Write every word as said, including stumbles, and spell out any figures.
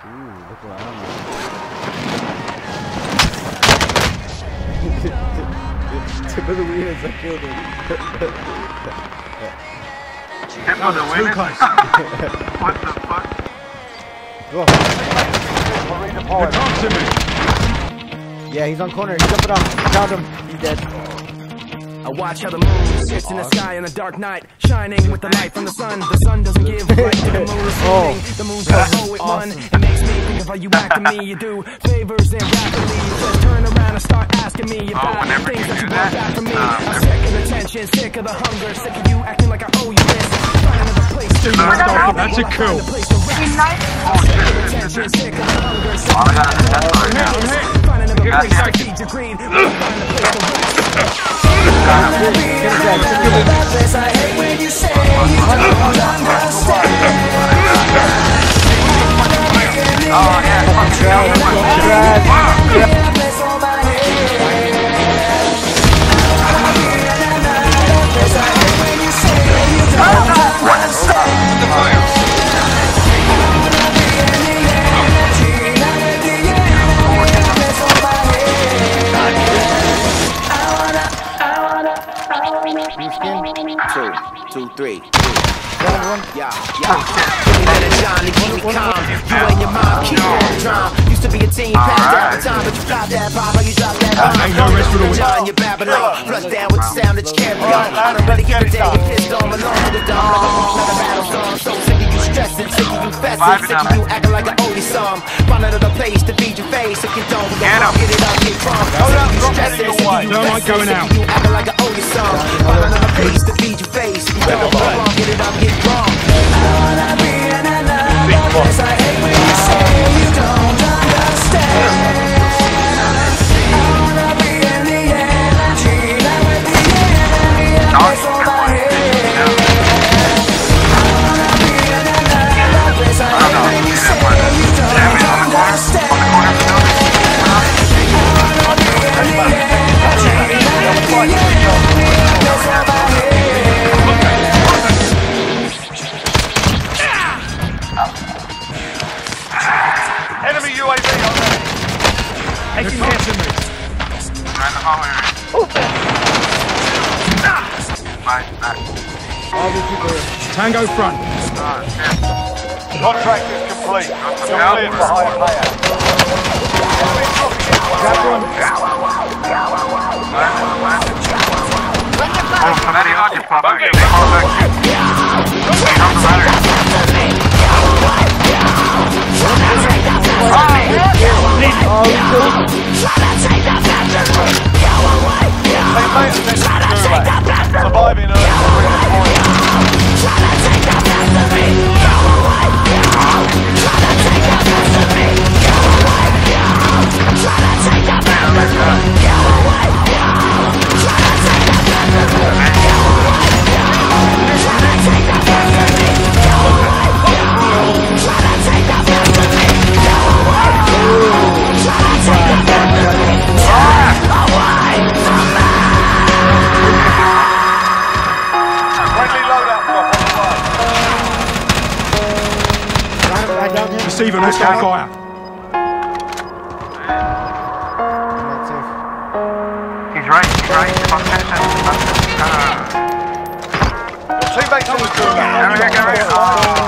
Ooh, look around. Tip of the winners, I killed him. Tip of the winners? What the fuck? Go. Talk to me. Yeah, he's on corner. He's jumping off. Found him. He's dead. I watch how the moon sits in the sky on a dark night, shining with the light from the sun. The sun doesn't give light to the moon receding. The moon's like, oh, it won. It makes me think of how you act to me. You do favors and rapidly you just turn around and start asking me about oh, things that you that, want back from me. um, I'm sick of the tension, sick of the hunger, sick of you acting like I owe you this. Find another place to no, stop. that's a coup. Oh, sick of the tension, sick of the hunger, sick of the hunger. Find another place to feed your greed. Find a place to rest. I hate when you say you don't understand. Oh yeah, Two, two, three, three. Yeah, yeah. Give me that Johnny, keep me calm. You and your mom keep on drum. Used to be a team, passed down the time, but you got that pop, you drop that bomb. Ain't no rest for the week. John, you're Babylon. Flush down with the sound that you carry on. I don't really give a damn. You pissed on, along with the dumb. Like a monk, like a battle storm. So sick of you stressing, sick of you fessing, sick of you acting like I owe you some. Find another place to feed your face. If you don't, get up, get it out, get drunk. Hold up, stressing, sick of you fessing, sick of you acting like I owe you some. Find another place to feed your face. If you don't, get it out, get drunk. I wanna be in another place. I hate when you say you don't understand. I wanna be in the energy, not with the enemy, and that's all my head. I wanna be in another place. I hate when you say you don't understand. I wanna be in the energy, not with the enemy, and that's all my head. Enemy U A V on there. Taking hits in me. Around the whole area. Back, back. Tango front. Oh, shit. Contract is complete. You're cleared for higher payout. Grab one. Oh, very hard to pop. Buggy. Surviving earth. Receiving hostile fire. He's right, he's right. Your teammates on the field. Go, go, go.